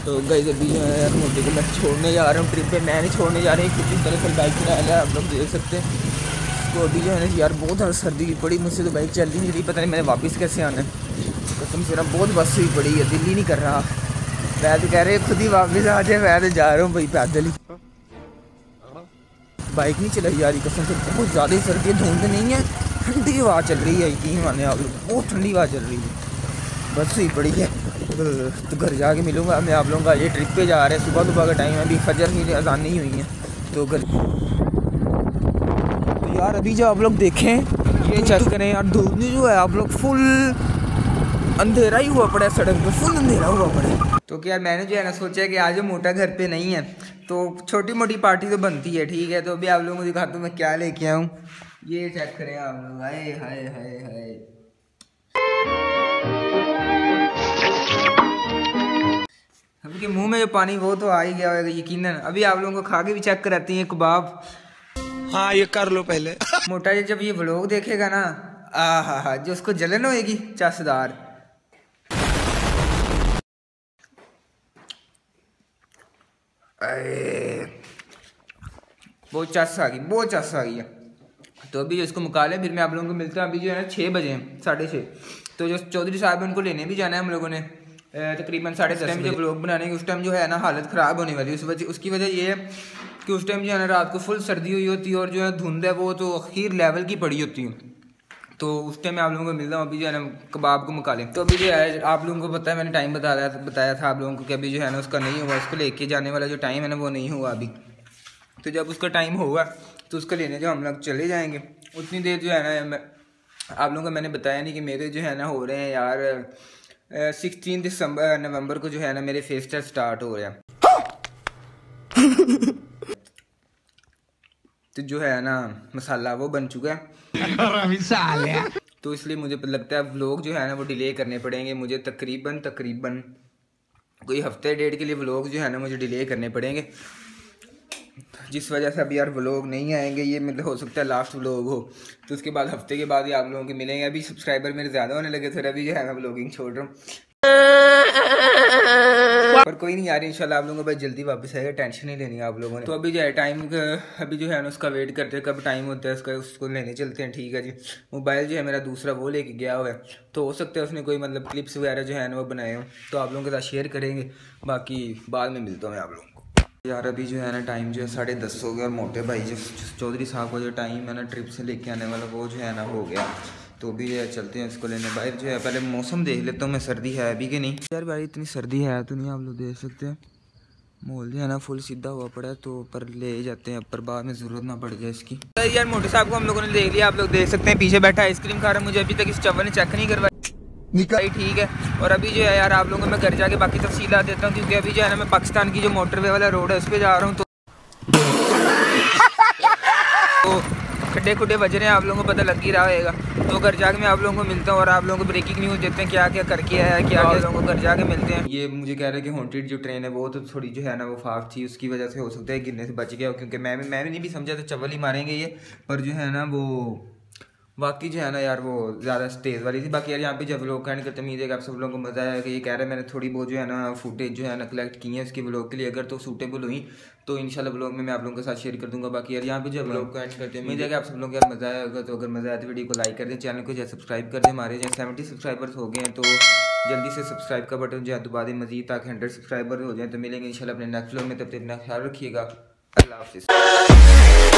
तो गाइस अभी जो है यार मोटे को मैं छोड़ने जा रहा हूँ ट्रिप पे। मैं नहीं छोड़ने जा रही क्योंकि दरअसल बाइक चला है, आप लोग देख सकते हैं। तो अभी जो है ना यार बहुत ज़्यादा सर्दी पड़ी, मुझसे तो बाइक चल ही नहीं रही, पता नहीं मैंने वापस कैसे आना है। कसम से ना बहुत बस हुई पड़ी है, दिल ही नहीं कर रहा। मैं तो कह रहे खुद ही वापस आ जाए, मैं तो जा रहा हूँ भाई पैदल ही। बाइक नहीं चलाई जा रही कसम से, बहुत ज़्यादा सर्दी है, धुंध नहीं है, ठंडी हवा चल रही है। यकीन माने आप लोग, बहुत ठंडी हवा चल रही है, बस हुई पड़ी है। तो घर जाके मिलूँगा मैं आप लोगों का। ये ट्रिप पे जा रहे हैं, सुबह का टाइम है, अभी फजर की अज़ान नहीं हुई है तो घर। तो यार अभी जो आप लोग देखें ये चेक करें यार, धूप जो है आप लोग फुल अंधेरा ही हुआ पड़ा है, सड़क पे फुल अंधेरा हुआ पड़ा है। तो क्या मैंने जो है ना सोचा कि आज मोटा घर पे नहीं है तो छोटी मोटी पार्टी तो बनती है, ठीक है। तो अभी आप लोगों को दिखाता हूँ मैं क्या लेके आऊँ। ये चेक करें आप लोग, हाय हाय हाय हाय। अभी मुंह में जो पानी वो तो आ ही गया होगा यकीनन। अभी आप लोगों को खा के भी चेक कराती हैं कबाब। हाँ ये कर लो पहले। मोटा जी जब ये व्लॉग देखेगा ना, आहा जो उसको जलन होएगी चसदार। बहुत चस आ गई, बहुत चस आ गई है। तो अभी इसको मुका लें, फिर मैं आप लोगों को मिलता हूँ। अभी जो है ना 6 बजे, 6:30। तो जो चौधरी साहब है उनको लेने भी जाना है हम लोगों ने तकरीबन 10:30 टाइम। जब व्लॉग बनाने की उस टाइम जो है ना हालत ख़राब होने वाली है। उसकी वजह ये है कि उस टाइम जो है ना रात को फुल सर्दी हुई होती है और जो है धुंध है वो तो अखीर लेवल की पड़ी होती है। तो उस टाइम मैं आप लोगों को मिलता हूँ। अभी जो है ना कबाब को मुका लें। तो अभी जो है आप लोगों को पता है, मैंने टाइम बताया था आप लोगों को कि अभी जो है ना उसका नहीं हुआ, उसको लेके जाने वाला जो टाइम है ना वो नहीं हुआ अभी। तो जब उसका टाइम होगा तो उसका लेने जो हम लोग चले जाएंगे। उतनी देर जो है ना आप लोगों को मैंने बताया नहीं कि मेरे जो है ना हो रहे हैं यार 16 नवंबर को जो है ना मेरे फेस टेस्ट स्टार्ट हो रहे हैं। तो जो है ना मसाला वो बन चुका है। तो इसलिए मुझे लगता है व्लॉग जो है ना वो डिले करने पड़ेंगे मुझे, तकरीबन कोई हफ्ते डेढ़ के लिए व्लॉग जो है ना मुझे डिले करने पड़ेंगे, जिस वजह से अभी यार व्लॉग नहीं आएंगे। ये मतलब हो सकता है लास्ट व्लॉग हो, तो उसके बाद हफ्ते के बाद ही आप लोगों के मिलेंगे। अभी सब्सक्राइबर मेरे ज़्यादा होने लगे थे, अभी जो है मैं व्लॉगिंग छोड़ रहा हूँ। पर कोई नहीं यार, इंशाल्लाह आप लोगों को भाई जल्दी वापस आएगा, टेंशन नहीं लेनी है आप लोगों ने। तो अभी जो है टाइम अभी जो है ना उसका वेट करते हैं, कब टाइम होता है उसका, उसको लेने चलते हैं, ठीक है जी। मोबाइल जो है मेरा दूसरा वो लेके गया हुआ है, तो हो सकता है उसने कोई मतलब क्लिप्स वगैरह जो है ना वो बनाए हो, तो आप लोगों के साथ शेयर करेंगे। बाकी बाद में मिलता हूँ मैं आप लोगों को। यार अभी जो है ना टाइम जो है 10:30 हो गया और मोटे भाई जो चौधरी साहब का जो टाइम है ना ट्रिप से लेके आने वाला वो जो है ना हो गया। तो भी जो है चलते हैं इसको लेने बाहर। जो है पहले मौसम देख लेता हूँ मैं, सर्दी है अभी कि नहीं। यार भाई इतनी सर्दी है तो नहीं, आप लोग देख सकते हैं माहौल जो है ना फुल सीधा हुआ पड़ा है। तो पर ले जाते हैं पर बाद में ज़रूरत ना पड़ जाए इसकी। यार मोटे साहब को हम लोगों ने देख लिया, आप लोग देख सकते हैं पीछे बैठा आइसक्रीम खा रहा है। मुझे अभी तक इस चव्वन ने चेक नहीं करवाई, ठीक है। और अभी जो है यार आप लोगों को मैं घर जाके बाकी तफसीलात देता हूँ, क्योंकि अभी जो है ना मैं पाकिस्तान की जो मोटरवे वाला रोड है उस पर जा रहा हूँ। तो खड्डे खुड्डे बज रहे हैं, आप लोगों को पता लग ही रहा होगा। तो घर जाके मैं आप लोगों को मिलता हूँ और आप लोगों को ब्रेकिंग न्यूज़ देते हैं क्या क्या करके आया है, क्या क्या लोगों को घर जाके मिलते हैं। ये मुझे कह रहे हैं कि हॉन्टेड जो ट्रेन है वो तो थोड़ी जो है ना वो फास्ट थी, उसकी वजह से हो सकता है गिरने से बच गया, क्योंकि मैं भी नहीं भी समझा था चवल ही मारेंगे ये, पर जो है ना वो बाकी जो है ना यार वो ज़्यादा तेज़ वाली थी। बाकी यार यहाँ पे जब लोग कैंड करते उम्मीद है कि आप सब लोगों को मज़ा आया। कि ये कह रहे हैं मैंने थोड़ी बहुत जो है ना फुटेज जो है ना कलेक्ट की है उसकी व्लॉग के लिए, अगर तो सूटेबल हुई तो इंशाल्लाह व्लॉग में मैं आप लोगों के साथ शेयर कर दूंगा। बाकी यार यहाँ पे जब लोग कैंड करते हैं उम्मीद है कि आप सब लोग यार मज़ा आया होगा। तो अगर मज़ा आया तो वीडियो को लाइक कर दें, चैनल को जो सब्सक्राइब कर दें। हमारे जो 70 सब्सक्राइबर्स हो गए हैं, तो जल्दी से सब्सक्राइब का बटन जो है दबा दें मज़ीद, ताकि 100 सब्सक्राइबर हो जाए। तो मिलेंगे इंशाल्लाह अपने नेक्स्ट व्लॉग में, तब तक अपना ख्याल रखिएगा। अल्लाह हाफिज़।